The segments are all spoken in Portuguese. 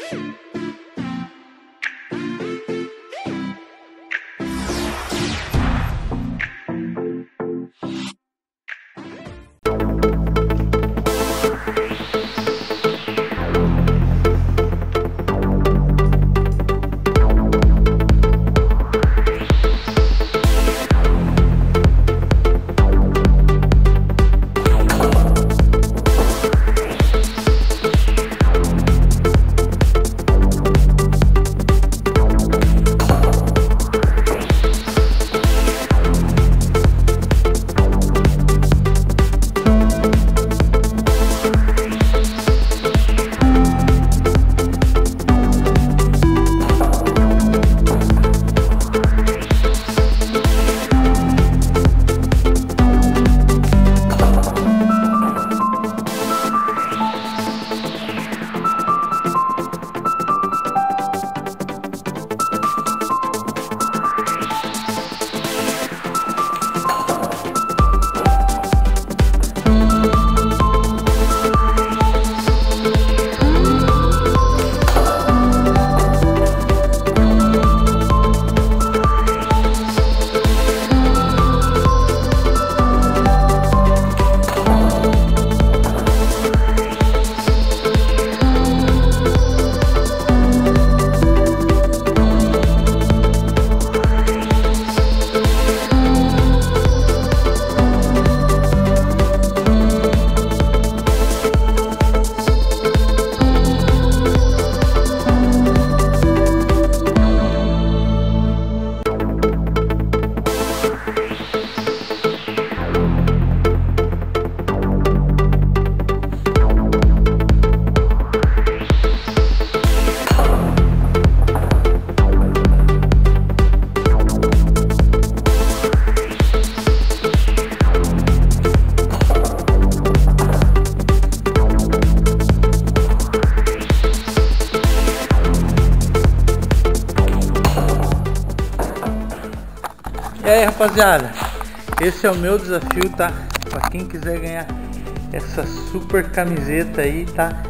E aí, rapaziada, esse é o meu desafio, tá? Pra quem quiser ganhar essa super camiseta aí,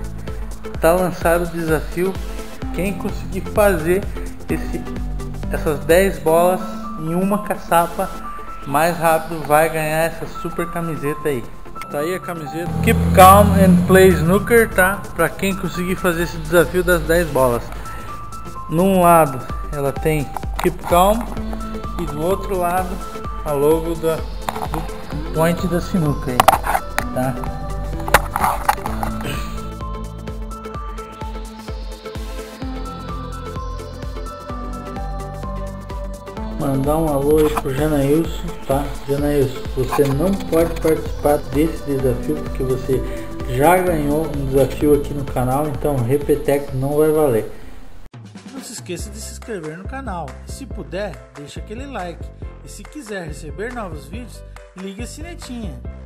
tá lançado o desafio. Quem conseguir fazer essas 10 bolas em uma caçapa mais rápido vai ganhar essa super camiseta aí. Tá aí a camiseta. Keep calm and play snooker, tá? Pra quem conseguir fazer esse desafio das 10 bolas. Num lado ela tem Keep Calm e do outro lado a logo do point da sinuca aí, tá? Mandar um alô aí pro Janailson, tá? Janailson, você não pode participar desse desafio porque você já ganhou um desafio aqui no canal, então Repeteco não vai valer. Não se esqueça de se inscrever no canal, se puder, deixa aquele like, e se quiser receber novos vídeos, ligue a sinetinha.